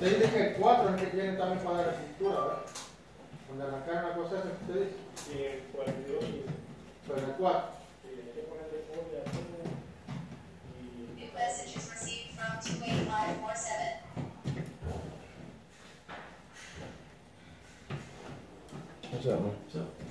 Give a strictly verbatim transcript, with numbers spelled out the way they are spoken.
Usted dice que el cuatro es el que tiene también para la cintura, ¿verdad? Donde arrancar una cosa esa que usted dice. Sí, el cuarenta y dos y Pero en el cuatro. sí, hay que ponerle copia a todo. Y New message is received from two eight five four seven. What's up, man? What's up?